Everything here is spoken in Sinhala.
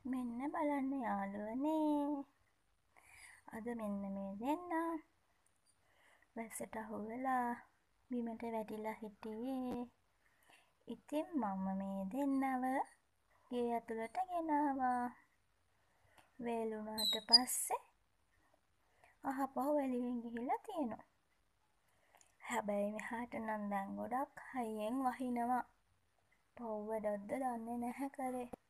මෙන්න බලන්න යාළුවනේ. අද මෙන්න මේ දෙන්නා වැස්සට අහු වෙලා බිමට වැටිලා හිටියේ. ඉතින් මම මේ දෙන්නව ගේ ඇතුළට ගෙනාවා. වේලුණාට පස්සේ ආපහු එළියෙන් ගිහිල්ලා තියෙනවා. හැබැයි මෙහාට නම් දැන් ගොඩක් හයියෙන් වහිනවා. පව් වැඩක්ද දන්නේ නැහැ කරේ.